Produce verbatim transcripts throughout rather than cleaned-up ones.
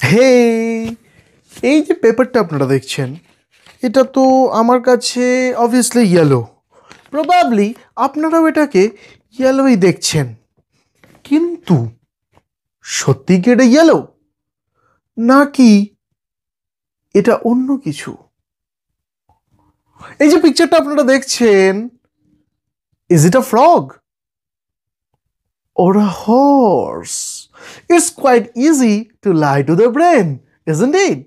হে এই যে পেপারটা আপনারা দেখছেন এটা তো আমার কাছে অবভিয়াসলি ইয়েলো, প্রবাবলি আপনারাও এটাকে ইয়েলোই দেখছেন, কিন্তু সত্যি কি এটা ইয়েলো নাকি এটা অন্য কিছু? এই যে পিকচারটা আপনারা দেখছেন, is it a frog or a horse? It's quite easy to lie to the brain, isn't it?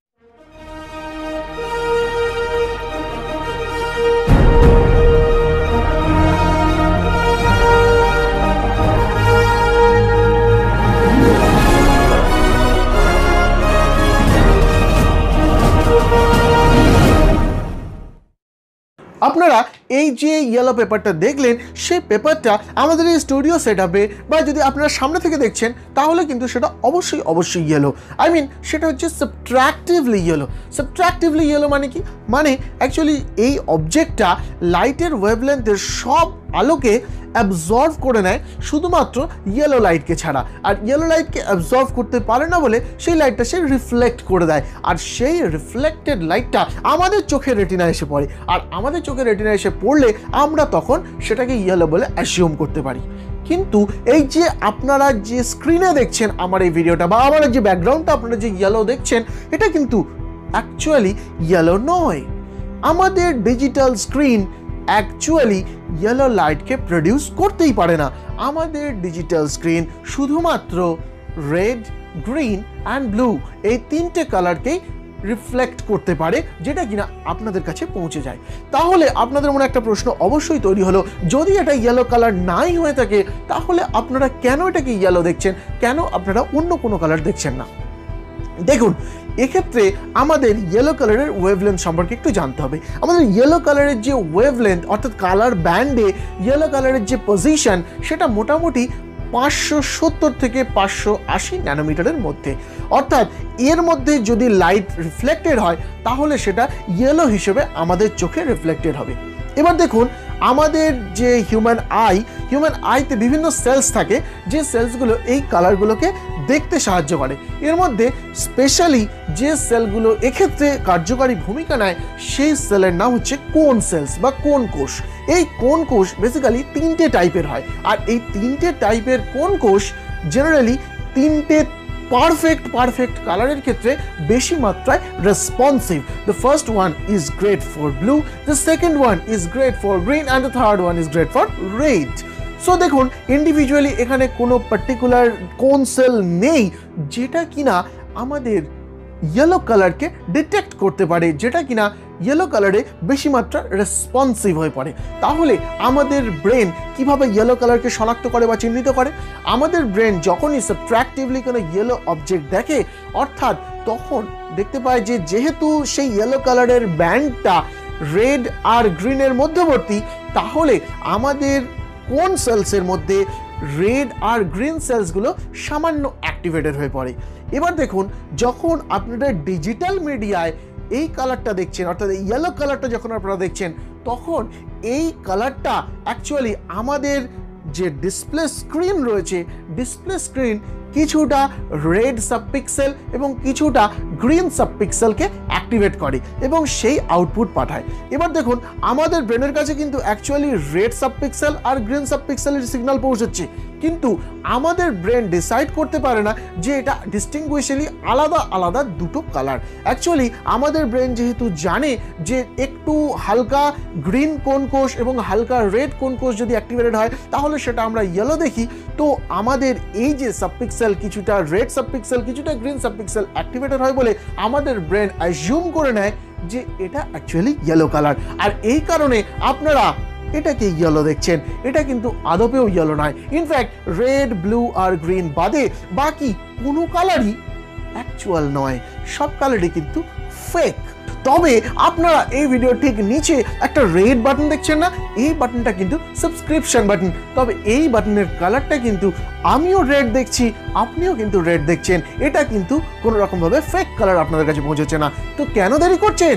আপনারা এই যে ইয়েলো পেপারটা দেখলেন, সেই পেপারটা আমাদের এই স্টুডিও সেট আপে বা যদি আপনারা সামনে থেকে দেখছেন তাহলে কিন্তু সেটা অবশ্যই অবশ্যই ইয়েলো। আই মিন সেটা হচ্ছে সাবট্রাক্টিভলি ইয়েলো। সাবট্রাক্টিভলি ইয়েলো মানে কি? মানে অ্যাকচুয়ালি এই অবজেক্টটা লাইটের ওয়েভলেন্থের সব আলোকে অ্যাবজর্ভ করে নেয় শুধুমাত্র ইয়েলো লাইটকে ছাড়া, আর ইয়েলো লাইটকে অ্যাবজর্ভ করতে পারে না বলে সেই লাইটটা সে রিফ্লেক্ট করে দেয়, আর সেই রিফ্লেক্টেড লাইটটা আমাদের চোখের রেটিনায় এসে পড়ে, আর আমাদের চোখের রেটিনায় এসে পড়লে আমরা তখন সেটাকে ইয়েলো বলে অ্যাসিউম করতে পারি। কিন্তু এই যে আপনারা যে স্ক্রিনে দেখছেন আমার এই ভিডিওটা বা আমার যে ব্যাকগ্রাউন্ডটা আপনারা যে ইয়েলো দেখছেন, এটা কিন্তু অ্যাকচুয়ালি ইয়েলো নয়। আমাদের ডিজিটাল স্ক্রিন অ্যাকচুয়ালি ইয়েলো লাইটকে প্রডিউস করতেই পারে না। আমাদের ডিজিটাল স্ক্রিন শুধুমাত্র রেড, গ্রিন অ্যান্ড ব্লু এই তিনটে কালারকেই রিফ্লেক্ট করতে পারে, যেটা কিনা আপনাদের কাছে পৌঁছে যায়। তাহলে আপনাদের মনে একটা প্রশ্ন অবশ্যই তৈরি হলো, যদি এটা ইয়েলো কালার নাই হয়ে থাকে তাহলে আপনারা কেন এটাকে ইয়েলো দেখছেন, কেন আপনারা অন্য কোনো কালার দেখছেন না? দেখুন, এক্ষেত্রে আমাদের ইয়েলো কালারের ওয়েভলেন্থ সম্পর্কে একটু জানতে হবে। আমাদের ইয়েলো কালারের যে ওয়েভলেন্থ অর্থাৎ কালার ব্যান্ডে ইয়েলো কালারের যে পজিশন, সেটা মোটামুটি পাঁচশো সত্তর থেকে পাঁচশো আশি ন্যানোমিটারের মধ্যে। অর্থাৎ এর মধ্যে যদি লাইট রিফ্লেক্টেড হয় তাহলে সেটা ইয়েলো হিসেবে আমাদের চোখে রিফ্লেক্টেড হবে। এবার দেখুন, আমাদের যে হিউম্যান আই, হিউম্যান আইতে বিভিন্ন সেলস থাকে যে সেলসগুলো এই কালারগুলোকে দেখতে সাহায্য করে। এর মধ্যে স্পেশালি যে সেলগুলো এক্ষেত্রে কার্যকারী ভূমিকা নেয় সেই সেলের নাম হচ্ছে কোন সেলস বা কোন কোষ। এই কোন কোষ বেসিক্যালি তিনটে টাইপের হয়, আর এই তিনটে টাইপের কোন কোষ জেনারেলি তিনটে পারফেক্ট পারফেক্ট কালারের ক্ষেত্রে বেশি মাত্রায় responsive. The first one is great for blue, the second one is great for green and the third one is great for red. So দেখুন, ইন্ডিভিজুয়ালি এখানে কোনো পার্টিকুলার কোন সেল নেই যেটা কিনা আমাদের ইয়েলো কালারকে ডিটেক্ট করতে পারে, যেটা কিনা ইয়েলো কালারে বেশি মাত্রা রেসপন্সিভ হয়ে পড়ে। তাহলে আমাদের ব্রেন কিভাবে ইয়েলো কালারকে শনাক্ত করে বা চিহ্নিত করে? আমাদের ব্রেন যখনই সাবট্রাক্টিভলি কোনো ইয়েলো অবজেক্ট দেখে, অর্থাৎ তখন দেখতে পায় যে যেহেতু সেই ইয়েলো কালারের ব্যান্ডটা রেড আর গ্রিনের মধ্যবর্তী, তাহলে আমাদের কোন সেলসের মধ্যে রেড আর গ্রিন সেলসগুলো সামান্য অ্যাক্টিভেটেড হয়ে পড়ে। এবার দেখুন, যখন আপনারা ডিজিটাল মিডিয়ায় এই কালারটা দেখছেন, অর্থাৎ এই ইয়েলো কালারটা যখন আপনারা দেখছেন, তখন এই কালারটা অ্যাকচুয়ালি আমাদের যে ডিসপ্লে স্ক্রিন রয়েছে, ডিসপ্লে স্ক্রিন কিছুটা রেড সাবপিক্সেল এবং কিছুটা গ্রিন সাবপিক্সেলকে অ্যাক্টিভেট করে এবং সেই আউটপুট পাঠায়। এবার দেখুন, আমাদের ব্রেনের কাছে কিন্তু অ্যাকচুয়ালি রেড সাবপিক্সেল আর গ্রিন সাবপিক্সেলের সিগন্যাল পৌঁছচ্ছে, কিন্তু আমাদের ব্রেন ডিসাইড করতে পারে না যে এটা ডিস্টিংগুইশালি আলাদা আলাদা দুটো কালার। অ্যাকচুয়ালি আমাদের ব্রেন যেহেতু জানে যে একটু হালকা গ্রিন কোন কোষ এবং হালকা রেড কোন কোষ যদি অ্যাক্টিভেটেড হয় তাহলে সেটা আমরা ইয়েলো দেখি, তো আমাদের এই যে সাবপিক্সেল কিছুটা রেড সাবপিক্সেল কিছুটা গ্রিন সাবপিক্সেল অ্যাক্টিভেটেড হয় বলে আমাদের ব্রেন অ্যাজিউম করে নেয় যে এটা অ্যাকচুয়ালি ইয়েলো কালার। আর এই কারণে আপনারা এটাকে ইয়েলো দেখছেন, এটা কিন্তু আদপেও ইয়েলো নয়। ইনফ্যাক্ট রেড, ব্লু আর গ্রিন বাদে বাকি কোনো কালারই অ্যাকচুয়াল নয়, সব কালারই কিন্তু ফেক। তবে আপনারা এই ভিডিও ঠিক নিচে একটা রেড বাটন দেখছেন না, এই বাটনটা কিন্তু সাবস্ক্রিপশন বাটন। তবে এই বাটনের কালারটা কিন্তু আমিও রেড দেখছি, আপনিও কিন্তু রেড দেখছেন, এটা কিন্তু কোনো রকমভাবে ফেক কালার আপনাদের কাছে পৌঁছেছে না। তো কেন দেরি করছেন?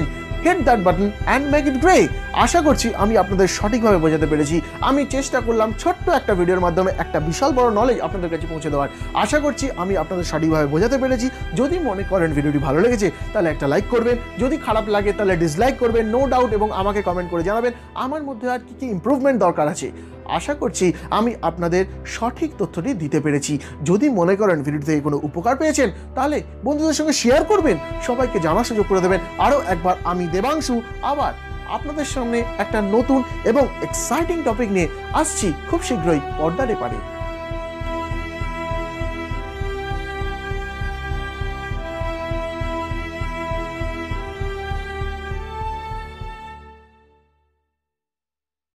Hit that button and make it grey. আশা করছি আমি আপনাদের সঠিকভাবে বোঝাতে পেরেছি। আমি চেষ্টা করলাম ছোট্ট একটা ভিডিওর মাধ্যমে একটা বিশাল বড় নলেজ আপনাদের কাছে পৌঁছে দেওয়ার। আশা করছি আমি আপনাদের সঠিকভাবে বোঝাতে পেরেছি। যদি মনে করেন ভিডিওটি ভালো লেগেছে তাহলে একটা লাইক করবেন, যদি খারাপ লাগে তাহলে ডিসলাইক করবেন, নো ডাউট, এবং আমাকে কমেন্ট করে জানাবেন আমার মধ্যে আর কী কী ইমপ্রুভমেন্ট দরকার আছে। আশা করছি আমি আপনাদের সঠিক তথ্যটি দিতে পেরেছি। যদি মনে করেন ভিডিও থেকে কোনো উপকার পেয়েছেন তাহলে বন্ধুদের সঙ্গে শেয়ার করবেন, সবাইকে জানার সুযোগ করে দেবেন। আরও একবার আমি দেবাংশু আবার আপনাদের সামনে একটা নতুন এবং এক্সাইটিং টপিক নিয়ে আসছি খুব শীঘ্রই পর্দার এপারে।